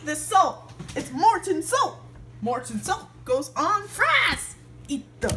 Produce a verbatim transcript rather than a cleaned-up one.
eat this salt. It's Morton salt. Morton salt goes on fries. Eat the